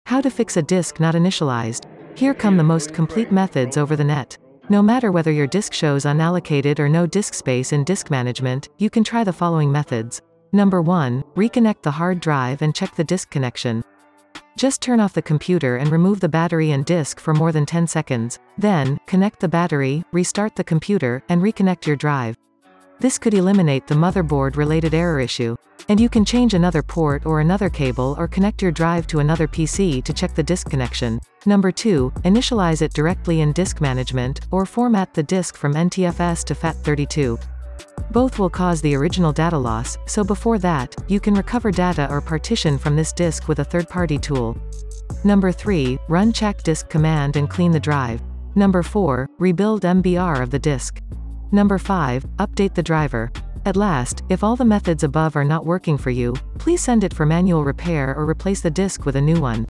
How to fix a disk not initialized. Here come the most complete methods over the net. No matter whether your disk shows unallocated or no disk space in disk management, you can try the following methods. Number 1, reconnect the hard drive and check the disk connection. Just turn off the computer and remove the battery and disk for more than 10 seconds. Then, connect the battery, restart the computer, and reconnect your drive. This could eliminate the motherboard-related error issue. And you can change another port or another cable or connect your drive to another PC to check the disk connection. Number 2, initialize it directly in disk management, or format the disk from NTFS to FAT32. Both will cause the original data loss, so before that, you can recover data or partition from this disk with a third-party tool. Number 3, run check disk command and clean the drive. Number 4, rebuild MBR of the disk. Number 5, update the driver. At last, if all the methods above are not working for you, please send it for manual repair or replace the disk with a new one.